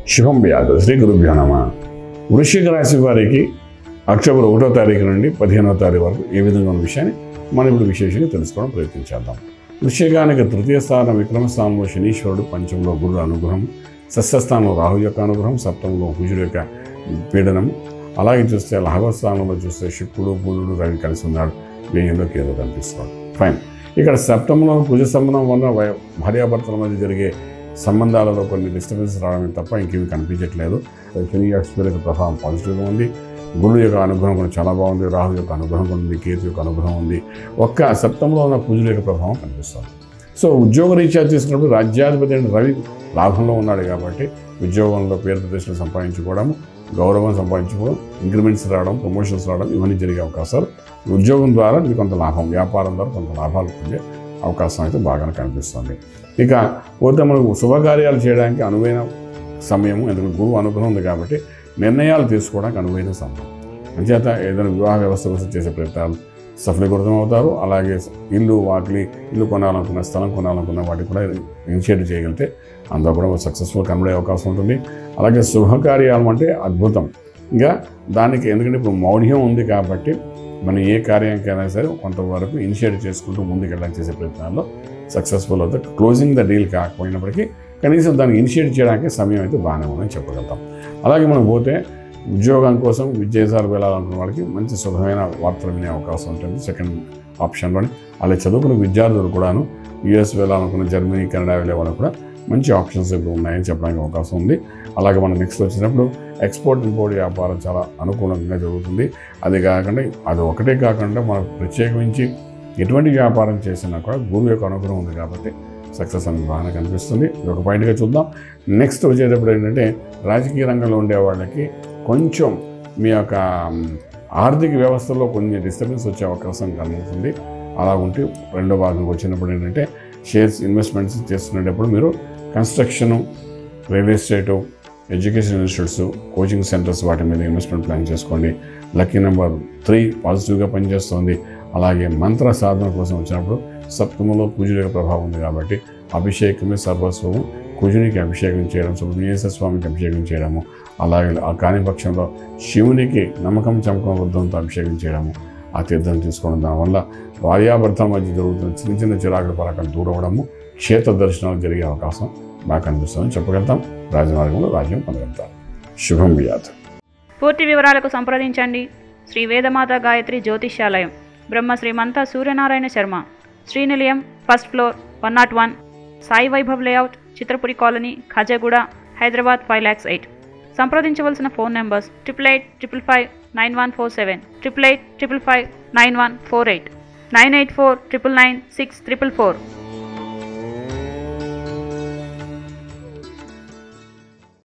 శుభం వ్యాధ శ్రీ గురుభ్యో నమః. వృశ్చిక రాశి వారికి అక్టోబర్ 1వ తారీఖు నుండి 15వ తారీఖు వరకు ఏ విధంగా ఉన్న విషయాన్ని మనం ఇప్పుడు విశేషంగా తెలుసుకోవడం ప్రయత్నించేద్దాం. వృశ్చికానికి తృతీయ స్థానం విక్రమ స్థానంలో శనీశ్వరుడు, పంచంలో గురుడు అనుగ్రహం, షష్ఠస్థానంలో రాహు యొక్క అనుగ్రహం, సప్తమంలో కుజుడు యొక్క పీడనం, అలాగే చూస్తే లాభస్థానంలో చూస్తే శుక్రుడు, బుధుడు, రవి కలిసి ఉన్నాడు, వ్యయంలో కేతు కనిపిస్తున్నాడు. ఫైన్. ఇక్కడ సప్తమంలో కుజ సంబంధం వల్ల భార్యాభర్తల మధ్య జరిగే సంబంధాలలో కొన్ని డిస్టర్బెన్స్ రావడమే తప్ప ఇంకేమీ కనిపించట్లేదు. శని యొక్క ప్రభావం పాజిటివ్గా ఉంది, గురుడు యొక్క అనుగ్రహం కూడా చాలా బాగుంది, రాహు యొక్క అనుగ్రహం కూడా ఉంది, కేతు యొక్క అనుగ్రహం ఉంది. ఒక్క సప్తమంలో ఉన్న కుజుడు యొక్క ప్రభావం కనిపిస్తుంది. సో ఉద్యోగ రీత్యా తీసుకున్నప్పుడు రాజ్యాధిపతి అయిన రవి లాభంలో ఉన్నాడు కాబట్టి ఉద్యోగంలో పేరు ప్రతిష్టలు సంపాదించుకోవడం, గౌరవం సంపాదించుకోవడం, ఇంక్రిమెంట్స్ రావడం, ప్రమోషన్స్ రావడం ఇవన్నీ జరిగే అవకాశాలు, ఉద్యోగం ద్వారా మీకు కొంత లాభం, వ్యాపారం ద్వారా కొంత లాభాలు పొందే అవకాశం అయితే బాగానే కనిపిస్తుంది. ఇక పోతే మనకు శుభకార్యాలు చేయడానికి అనువైన సమయము, ఎందుకంటే గురువు అనుగ్రహం ఉంది కాబట్టి నిర్ణయాలు తీసుకోవడానికి అనువైన సమయం. అంచేత ఏదైనా వివాహ వ్యవస్థ కోసం చేసే ప్రయత్నాలు సఫలీకృతం అవుతారు. అలాగే ఇల్లు కొనాలనుకున్న, స్థలం కొనాలనుకున్న వాటికి కూడా ఇనిషియేట్ చేయగలిగితే అందులో కూడా సక్సెస్ఫుల్ కనబడే అవకాశం ఉంటుంది. అలాగే శుభకార్యాలు అంటే అద్భుతం. ఇంకా దానికి ఎందుకంటే ఇప్పుడు మౌఢ్యం ఉంది కాబట్టి మనం ఏ కార్యానికైనా సరే కొంతవరకు ఇనిషియేట్ చేసుకుంటూ ముందుకెళ్ళడానికి చేసే ప్రయత్నాల్లో సక్సెస్ఫుల్ అవుతాయి. క్లోజింగ్ ద డీల్ కాకపోయినప్పటికీ కనీసం దాన్ని ఇనిషియేట్ చేయడానికి సమయం అయితే బాగానే ఉందని చెప్పగలుగుతాం. అలాగే మనం పోతే ఉద్యోగం కోసం విదేశాలు వెళ్ళాలనుకున్న వాళ్ళకి మంచి శుభమైన వార్తలు వినే అవకాశం ఉంటుంది సెకండ్ ఆప్షన్లోని. అలాగే చదువుకున్న విద్యార్థులు కూడాను యూఎస్ వెళ్ళాలనుకున్న, జర్మనీ, కెనడా వెళ్ళే వాళ్ళు కూడా మంచి ఆప్షన్స్ ఇప్పుడు ఉన్నాయని చెప్పడానికి అవకాశం ఉంది. అలాగే మనం నెక్స్ట్ వచ్చినప్పుడు ఎక్స్పోర్ట్ ఇంపోర్ట్ వ్యాపారం చాలా అనుకూలంగా జరుగుతుంది. అది కాకుండా అది ఒకటే కాకుండా మనం ప్రత్యేకించి ఎటువంటి వ్యాపారం చేసినా కూడా గురువు యొక్క అనుగ్రహం ఉంది కాబట్టి సక్సెస్ అనేది బాగానే కనిపిస్తుంది. ఇది ఒక పాయింట్గా చూద్దాం. నెక్స్ట్ వచ్చేటప్పుడు ఏంటంటే రాజకీయ రంగంలో ఉండే వాళ్ళకి కొంచెం మీ యొక్క ఆర్థిక వ్యవస్థలో కొన్ని డిస్టర్బెన్స్ వచ్చే అవకాశం కలుగుతుంది. అలా ఉంటే రెండో భాగంకి వచ్చినప్పుడు ఏంటంటే షేర్స్ ఇన్వెస్ట్మెంట్స్ చేస్తున్నప్పుడు మీరు construction, real estate, education institutes, coaching centres వాటి మీద ఇన్వెస్ట్మెంట్ ప్లాన్ చేసుకోండి. లక్కీ నెంబర్ 3 పాజిటివ్గా పనిచేస్తుంది. అలాగే మంత్ర సాధన కోసం వచ్చినప్పుడు సప్తమంలో కుజుడి యొక్క ప్రభావం ఉంది కాబట్టి అభిషేకమే సర్వస్వము, కుజునికి అభిషేకం చేయడం, సుబ్రహ్మణ్యేశ్వర స్వామికి అభిషేకం చేయడము, అలాగే ఆ కాని పక్షంలో శివునికి నమ్మకం చమకం వృద్ధంతో అభిషేకం చేయడము, ఆ తీర్థం తీసుకోవడం, దానివల్ల భార్యాభర్తల మధ్య జరుగుతున్న చిన్న చిన్న చిరాకుల పరాకాలు దూరవడము, క్షేత్ర దర్శనాలు జరిగే అవకాశం బాగా కనిపిస్తుందని చెప్పగలుగుతాం. రాజమార్గంలో రాజ్యం పొందగలుగుతాం. శుభం వ్యాధి. పూర్తి వివరాలకు సంప్రదించండి శ్రీ వేదమాత గాయత్రి జ్యోతిషాలయం, బ్రహ్మ శ్రీ మంత Suryanarayana Sharma, Shri Nilayam, first floor, 101, Sai Vaibhav layout, Chitrapuri colony, Khajaguda, Hyderabad 5,08,000. సంప్రదించవలసిన ఫోన్ నెంబర్స్ 8885559147, 8855559148, 984999644.